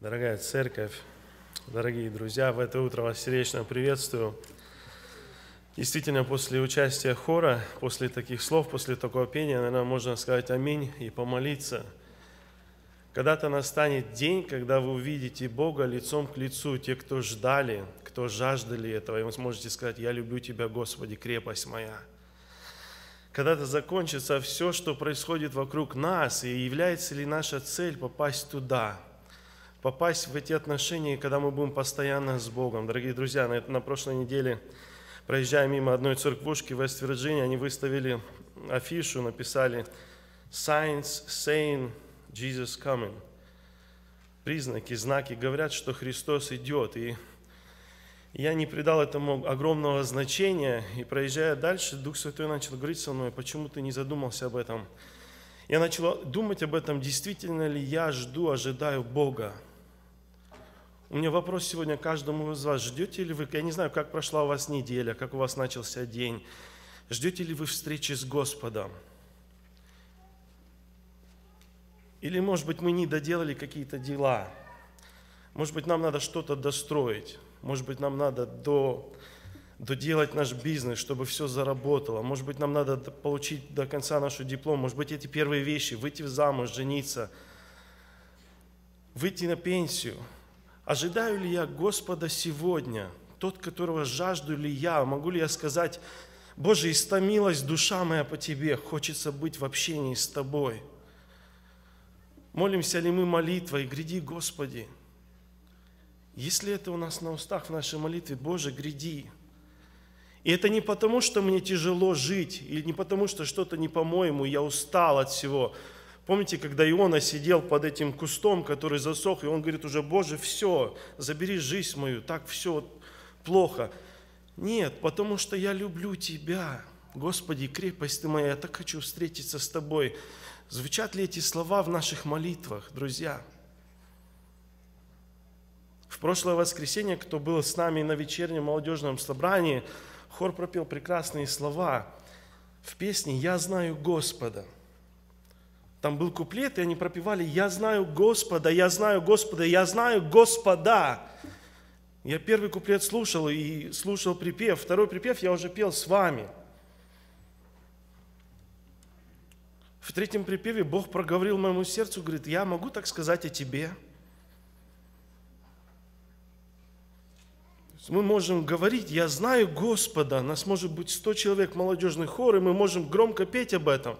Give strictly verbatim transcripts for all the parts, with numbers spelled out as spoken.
Дорогая церковь, дорогие друзья, в это утро вас сердечно приветствую. Действительно, после участия хора, после таких слов, после такого пения, наверное, можно сказать аминь и помолиться. Когда-то настанет день, когда вы увидите Бога лицом к лицу, те, кто ждали, кто жаждали этого, и вы сможете сказать: «Я люблю Тебя, Господи, крепость моя». Когда-то закончится все, что происходит вокруг нас, и является ли наша цель попасть туда, попасть в эти отношения, когда мы будем постоянно с Богом. Дорогие друзья, на, на прошлой неделе, проезжая мимо одной церквушки в Вест-Вирджинии, они выставили афишу, написали «Signs saying Jesus coming». Признаки, знаки говорят, что Христос идет. И я не придал этому огромного значения, и проезжая дальше, Дух Святой начал говорить со мной: почему ты не задумался об этом? Я начал думать об этом, действительно ли я жду, ожидаю Бога. У меня вопрос сегодня к каждому из вас: ждете ли вы, я не знаю, как прошла у вас неделя, как у вас начался день, ждете ли вы встречи с Господом? Или, может быть, мы не доделали какие-то дела, может быть, нам надо что-то достроить, может быть, нам надо до, доделать наш бизнес, чтобы все заработало, может быть, нам надо получить до конца нашу диплом, может быть, эти первые вещи, выйти замуж, жениться, выйти на пенсию. Ожидаю ли я Господа сегодня, тот, которого жажду ли я, могу ли я сказать: Боже, истомилась душа моя по Тебе, хочется быть в общении с Тобой. Молимся ли мы молитвой: гряди, Господи? Если это у нас на устах в нашей молитве: Боже, гряди. И это не потому, что мне тяжело жить, или не потому, что что-то не по-моему, я устал от всего. Помните, когда Иона сидел под этим кустом, который засох, и он говорит уже: Боже, все, забери жизнь мою, так все плохо. Нет, потому что я люблю Тебя, Господи, крепость Ты моя, я так хочу встретиться с Тобой. Звучат ли эти слова в наших молитвах, друзья? В прошлое воскресенье, кто был с нами на вечернем молодежном собрании, хор пропел прекрасные слова в песне «Я знаю Господа». Там был куплет, и они пропевали: «Я знаю Господа, я знаю Господа, я знаю Господа». Я первый куплет слушал и слушал припев. Второй припев я уже пел с вами. В третьем припеве Бог проговорил моему сердцу, говорит: я могу так сказать о тебе. Мы можем говорить: я знаю Господа. Нас может быть сто человек в молодежный хор, и мы можем громко петь об этом.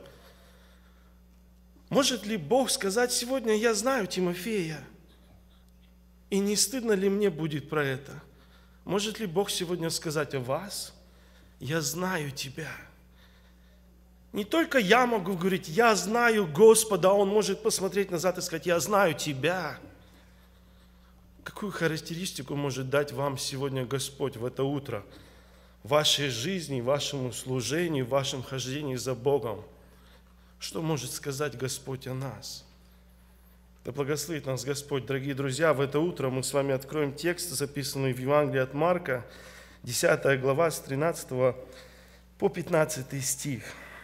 Может ли Бог сказать сегодня: я знаю Тимофея? И не стыдно ли мне будет про это? Может ли Бог сегодня сказать о вас: я знаю тебя? Не только я могу говорить: я знаю Господа, а Он может посмотреть назад и сказать: я знаю тебя. Какую характеристику может дать вам сегодня Господь в это утро, в вашей жизни, в вашем служении, в вашем хождении за Богом? Что может сказать Господь о нас? Да благословит нас Господь. Дорогие друзья, в это утро мы с вами откроем текст, записанный в Евангелии от Марка, десятая глава, с тринадцатого по пятнадцатый стих.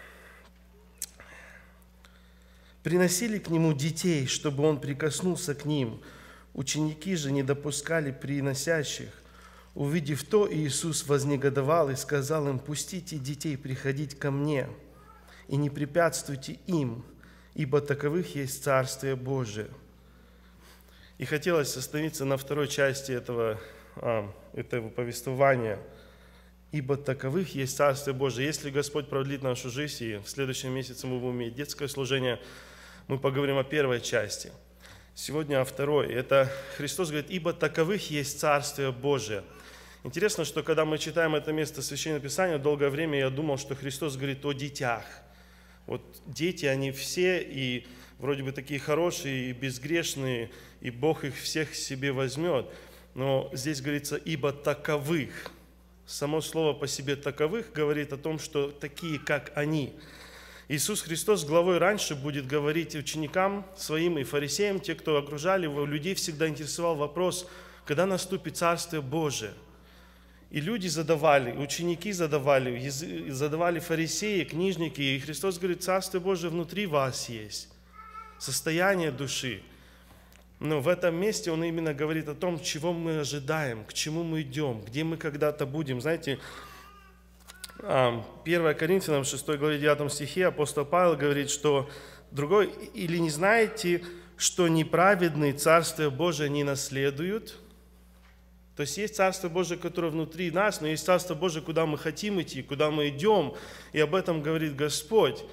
«Приносили к Нему детей, чтобы Он прикоснулся к ним. Ученики же не допускали приносящих. Увидев то, Иисус вознегодовал и сказал им: пустите детей приходить ко Мне, и не препятствуйте им, ибо таковых есть Царствие Божие». И хотелось остановиться на второй части этого, а, этого повествования. «Ибо таковых есть Царствие Божие». Если Господь продлит нашу жизнь, и в следующем месяце мы будем иметь детское служение, мы поговорим о первой части. Сегодня о второй. Это Христос говорит: «Ибо таковых есть Царствие Божие». Интересно, что когда мы читаем это место Священного Писания, долгое время я думал, что Христос говорит о детях. Вот дети, они все и вроде бы такие хорошие, и безгрешные, и Бог их всех себе возьмет. Но здесь говорится: «ибо таковых». Само слово по себе «таковых» говорит о том, что такие, как они. Иисус Христос главой раньше будет говорить ученикам своим и фарисеям, те, кто окружали его, людей всегда интересовал вопрос, когда наступит Царствие Божие. И люди задавали, ученики задавали, задавали фарисеи, книжники, и Христос говорит: Царствие Божие внутри вас есть, состояние души. Но в этом месте он именно говорит о том, чего мы ожидаем, к чему мы идем, где мы когда-то будем. Знаете, первое Коринфянам, шестой главе, девятом стихе апостол Павел говорит, что другой, или не знаете, что неправедные Царствие Божие не наследуют? То есть есть Царство Божие, которое внутри нас, но есть Царство Божие, куда мы хотим идти, куда мы идем, и об этом говорит Господь.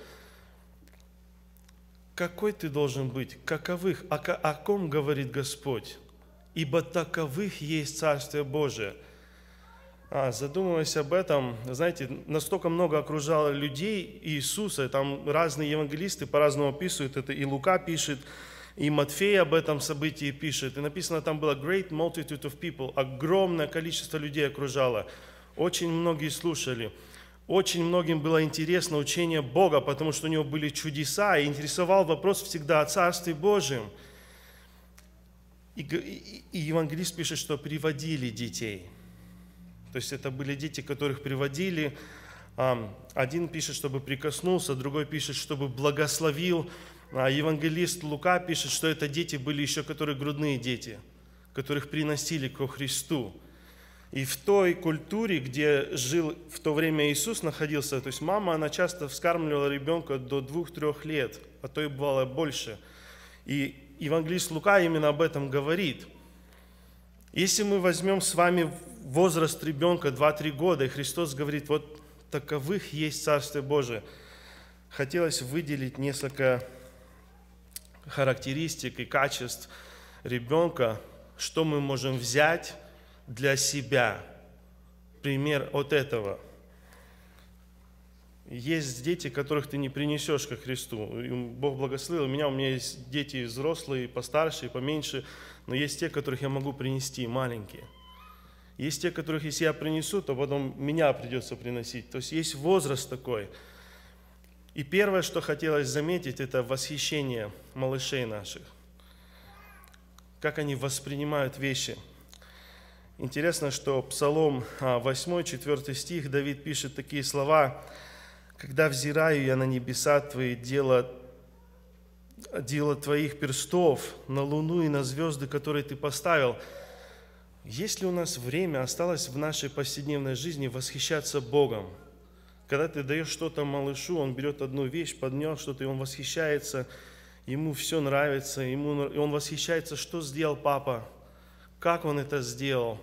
Какой ты должен быть? Каковых? О, о ком говорит Господь? Ибо таковых есть Царствие Божие. А, задумываясь об этом, знаете, настолько много окружало людей Иисуса, там разные евангелисты по-разному описывают это, и Лука пишет, и Матфей об этом событии пишет. И написано, там было great multitude of people, огромное количество людей окружало. Очень многие слушали. Очень многим было интересно учение Бога, потому что у него были чудеса, и интересовал вопрос всегда о Царстве Божьем. И, и, и евангелист пишет, что приводили детей. То есть это были дети, которых приводили. Один пишет, чтобы прикоснулся, другой пишет, чтобы благословил. А евангелист Лука пишет, что это дети были еще, которые грудные дети, которых приносили ко Христу. И в той культуре, где жил в то время Иисус находился, то есть мама, она часто вскармливала ребенка до двух-трех лет, а то и бывало больше. И евангелист Лука именно об этом говорит. Если мы возьмем с вами возраст ребенка два-три года, и Христос говорит, вот таковых есть Царствие Божие, хотелось выделить несколько характеристик и качеств ребенка, что мы можем взять для себя. Пример от этого. Есть дети, которых ты не принесешь ко Христу. Бог благословил меня, у меня есть дети взрослые, постарше, и поменьше, но есть те, которых я могу принести, маленькие. Есть те, которых, если я принесу, то потом меня придется приносить. То есть есть возраст такой. И первое, что хотелось заметить, это восхищение малышей наших. Как они воспринимают вещи. Интересно, что Псалом восьмой, четвёртый стих, Давид пишет такие слова: «Когда взираю я на небеса Твои, дело, дело Твоих перстов, на луну и на звезды, которые Ты поставил». Есть ли у нас время осталось в нашей повседневной жизни восхищаться Богом? Когда ты даешь что-то малышу, он берет одну вещь, поднес что-то, и он восхищается, ему все нравится, ему, и он восхищается, что сделал папа, как он это сделал.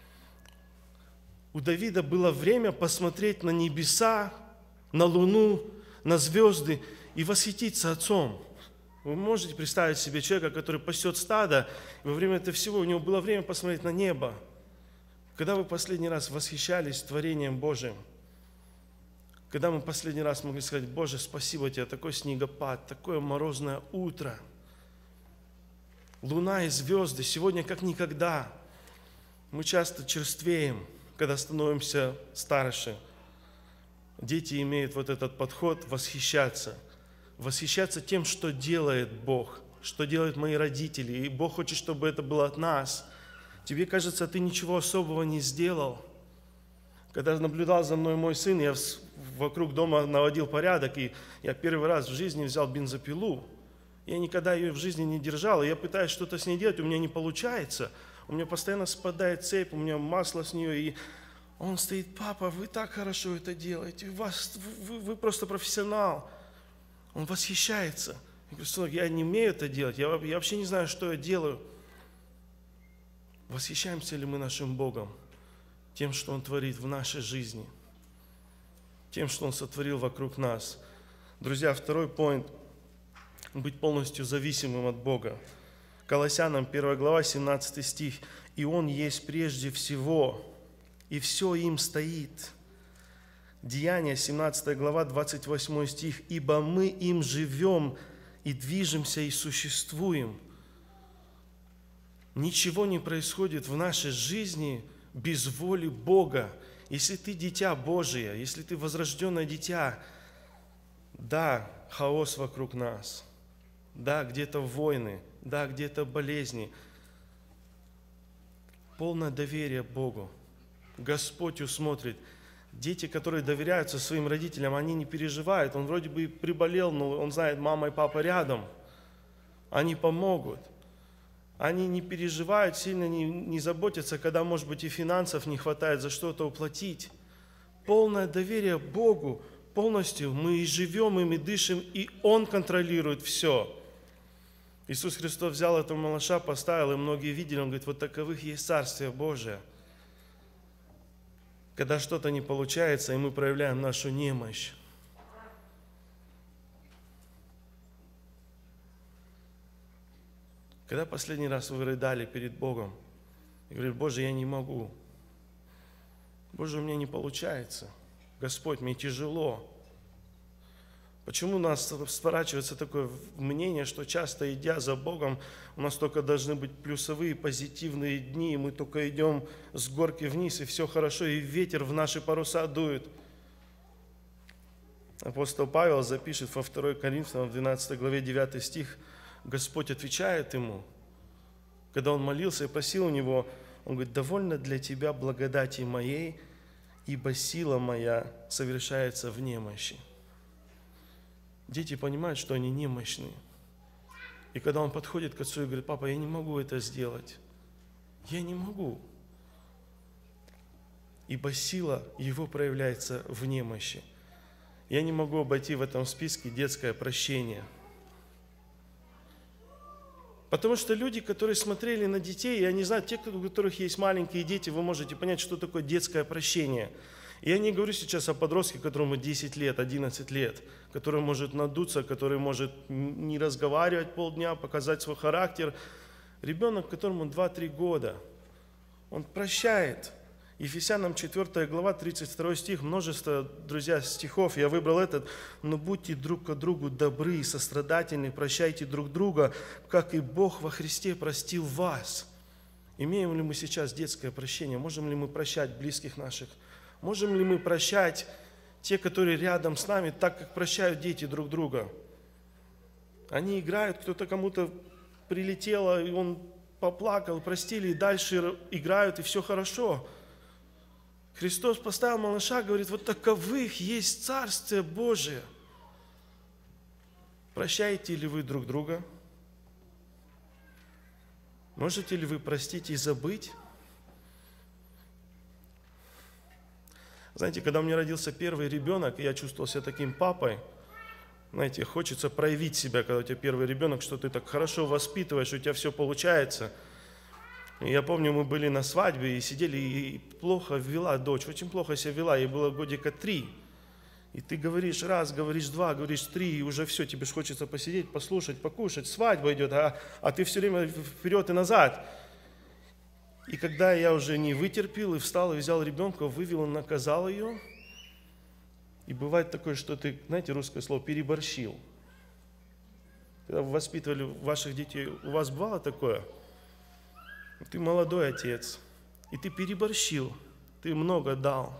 У Давида было время посмотреть на небеса, на луну, на звезды и восхититься отцом. Вы можете представить себе человека, который пасет стадо, и во время этого всего у него было время посмотреть на небо. Когда вы последний раз восхищались творением Божиим? Когда мы последний раз могли сказать: Боже, спасибо Тебе, такой снегопад, такое морозное утро, луна и звезды, сегодня как никогда. Мы часто черствеем, когда становимся старше. Дети имеют вот этот подход восхищаться. Восхищаться тем, что делает Бог, что делают мои родители. И Бог хочет, чтобы это было от нас. Тебе кажется, ты ничего особого не сделал. Когда наблюдал за мной мой сын, я вокруг дома наводил порядок, и я первый раз в жизни взял бензопилу. Я никогда ее в жизни не держал, и я пытаюсь что-то с ней делать, у меня не получается. У меня постоянно спадает цепь, у меня масло с нее, и он стоит: папа, вы так хорошо это делаете, вас, вы, вы просто профессионал. Он восхищается. Я говорю: сынок, я не умею это делать, я, я вообще не знаю, что я делаю. Восхищаемся ли мы нашим Богом? Тем, что Он творит в нашей жизни, тем, что Он сотворил вокруг нас. Друзья, второй поинт – быть полностью зависимым от Бога. Колоссянам первая глава, семнадцатый стих. «И Он есть прежде всего, и все им стоит». Деяния, семнадцатая глава, двадцать восьмой стих. «Ибо мы им живем и движемся и существуем». Ничего не происходит в нашей жизни без воли Бога. Если ты дитя Божие, если ты возрожденное дитя, да, хаос вокруг нас, да, где-то войны, да, где-то болезни, полное доверие Богу. Господь усмотрит. Дети, которые доверяются своим родителям, они не переживают. Он вроде бы приболел, но он знает, мама и папа рядом. Они помогут. Они не переживают, сильно не, не заботятся, когда, может быть, и финансов не хватает за что-то уплатить. Полное доверие Богу, полностью мы и живем им, и дышим, и Он контролирует все. Иисус Христос взял этого малыша, поставил, и многие видели, Он говорит, вот таковых есть Царствие Божие. Когда что-то не получается, и мы проявляем нашу немощь. Когда последний раз вы рыдали перед Богом и говорили, Боже, я не могу. Боже, у меня не получается. Господь, мне тяжело. Почему у нас сворачивается такое мнение, что часто, идя за Богом, у нас только должны быть плюсовые, позитивные дни, и мы только идем с горки вниз, и все хорошо, и ветер в наши паруса дует. Апостол Павел запишет во второй Коринфянам, в двенадцатой главе, девятый стих, Господь отвечает ему, когда он молился и просил у него, он говорит, «Довольно для тебя благодати моей, ибо сила моя совершается в немощи». Дети понимают, что они немощные. И когда он подходит к отцу и говорит, папа, я не могу это сделать. Я не могу. Ибо сила его проявляется в немощи. Я не могу обойти в этом списке детское прощение. Потому что люди, которые смотрели на детей, я не знаю, те, у которых есть маленькие дети, вы можете понять, что такое детское прощение. Я не говорю сейчас о подростке, которому десять лет, одиннадцать лет, который может надуться, который может не разговаривать полдня, показать свой характер. Ребенок, которому два-три года, он прощает. Ефесянам четвёртая глава, тридцать второй стих, множество, друзья, стихов, я выбрал этот. «Но будьте друг к другу добры и сострадательны, прощайте друг друга, как и Бог во Христе простил вас». Имеем ли мы сейчас детское прощение? Можем ли мы прощать близких наших? Можем ли мы прощать те, которые рядом с нами, так, как прощают дети друг друга? Они играют, кто-то кому-то прилетело, и он поплакал, простили, и дальше играют, и все хорошо. Христос поставил малыша, говорит, вот таковых есть Царствие Божие. Прощаете ли вы друг друга? Можете ли вы простить и забыть? Знаете, когда у меня родился первый ребенок, я чувствовал себя таким папой, знаете, хочется проявить себя, когда у тебя первый ребенок, что ты так хорошо воспитываешь, у тебя все получается. И я помню, мы были на свадьбе и сидели, и плохо вела дочь, очень плохо себя вела, ей было годика три. И ты говоришь раз, говоришь два, говоришь три, и уже все, тебе же хочется посидеть, послушать, покушать, свадьба идет, а, а ты все время вперед и назад. И когда я уже не вытерпел и встал, и взял ребенка, вывел, наказал ее. И бывает такое, что ты, знаете, русское слово, переборщил. Когда вы воспитывали ваших детей, у вас бывало такое? Ты молодой отец, и ты переборщил, ты много дал.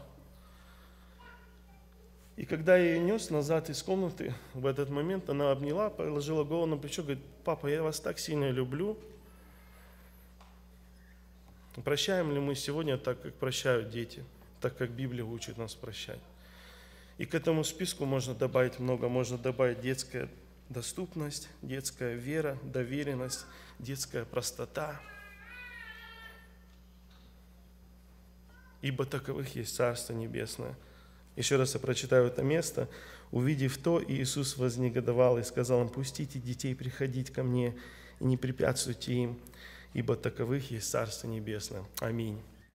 И когда я ее нес назад из комнаты, в этот момент она обняла, положила голову на плечо, говорит, папа, я вас так сильно люблю. Прощаем ли мы сегодня так, как прощают дети, так, как Библия учит нас прощать? И к этому списку можно добавить много, можно добавить детская доступность, детская вера, доверенность, детская простота. Ибо таковых есть Царство Небесное. Еще раз я прочитаю это место. «Увидев то, Иисус вознегодовал и сказал им, пустите детей приходить ко мне и не препятствуйте им, ибо таковых есть Царство Небесное». Аминь.